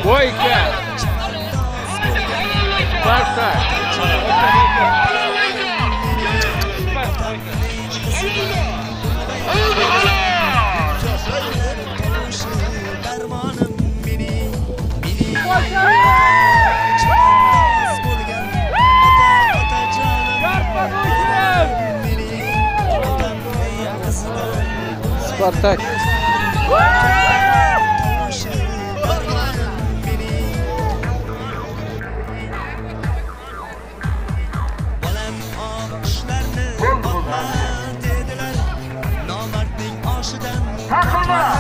Boyka. Spartak. Spartak. Takılma!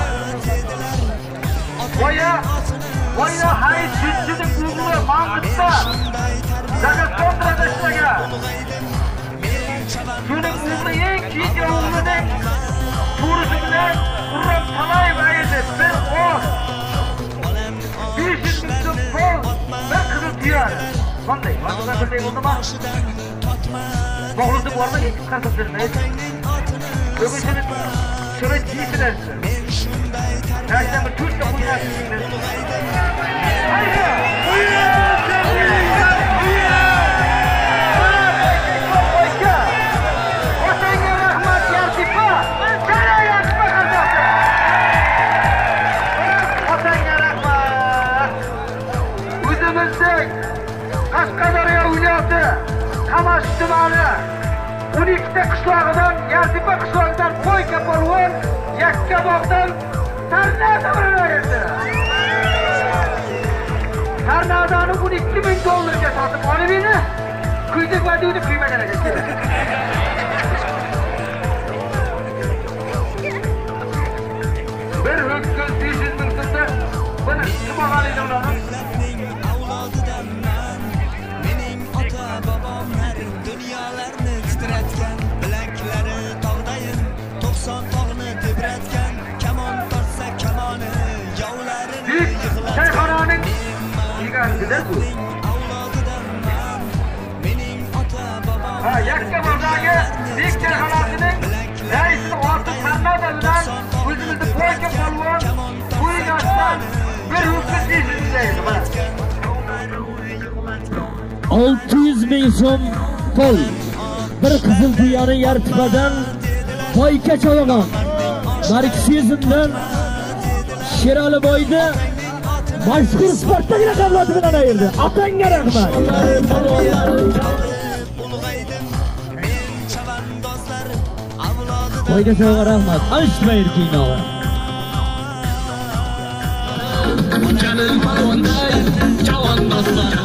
Vaya hayır çizginin uğruna mantıkta zaten kontrada işlege günün uğruna en kiyce uğruna turusu bilen Kur'an talay verdi bir o 500 bin bol ve kızıl diyar sonday vakıda bir şey oldu mu? Boğuluzu bu arada hiç kasıtırmayız öbürsünün şöyle çiğsi dersin Gerçekten bu Türk'le bu yaşlısınız. Vatan'a rahmet yardıfa. Sana yardıfa kardeşim. Vatan'a rahmet. Üzümüzdek Kaskadarya uylası Kamaş Tümali 12'de kışlağından yardıfa kışlağından Koyka Polvon Yakkabog'dan Tarnada bırakırdı. Tarnada'nı $12 bin satıp onu beni kıydık vadiyonu kıymadan edecek. Bir hükkün 500 bin sırtı bana kim ağalıydı onu? Mening ota babam her dünyalarni titratgan bilaklari tog'dayin 90 tog'ni tebratgan kamon tortsa kamoni yovlarini yig'latgan Shayxonaning yiganida bu. mening ota babam Ha, Yakkabog'dagi Bek Shayxonasining raisi Ortiq Tarnada bilan o'zimizni Poyka Polvon o'ynashdan bir hukm deyishimizdaydi. 600 bin so'm pul bir qizil tuyani yartipadan Poyka Cholag'on Marksizmdan Sheraliboyda mashhur Spartak raqamlari bilan ayirdi. Otangga rahmat. Poyka Cholag'on rahmat. Alishmayir kinoga. Canım palonday, cavan dostlar.